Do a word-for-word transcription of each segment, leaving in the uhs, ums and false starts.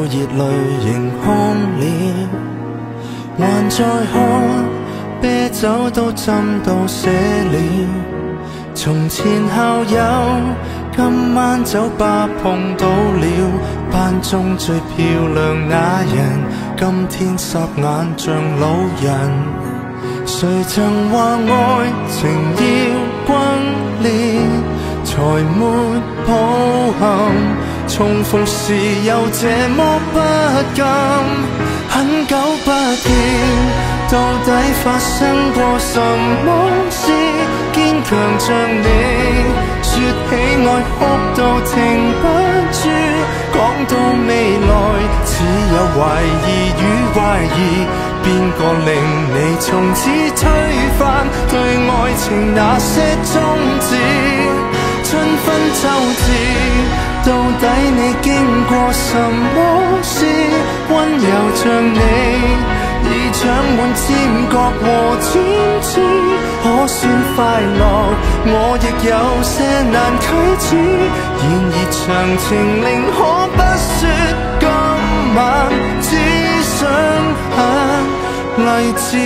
熱淚盈眶了，還在喝啤酒都斟到瀉了。從前校友，今晚酒吧碰到了，班中最漂亮那人，今天霎眼像老人。誰曾話愛情要轟烈，才沒抱憾，重逢時又這麼不甘。很久不見，到底發生過什麼事？堅強像你，說起愛哭到停不住，講到未來只有懷疑與懷疑。邊個令你從此推翻對愛情那些宗旨？春分秋至，到底你經過什麼事？溫柔像你，已長滿尖角和尖刺。可算快樂，我亦有些難啟齒。然而詳情寧可不說，今晚只想很勵志。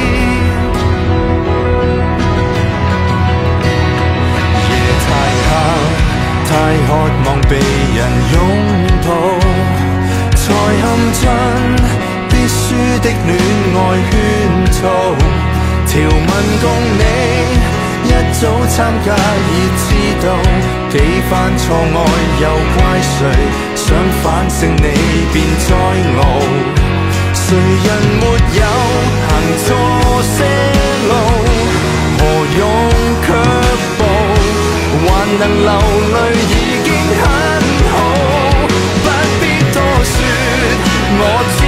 夜太黑，太渴望被人擁抱，才陷進必輸的戀愛圈套。條文共你一早參加已知道，幾番錯愛又怪誰？想反勝你便再熬。誰人沒有行錯些路？何用卻步？還能流淚已經很好，不必多說。我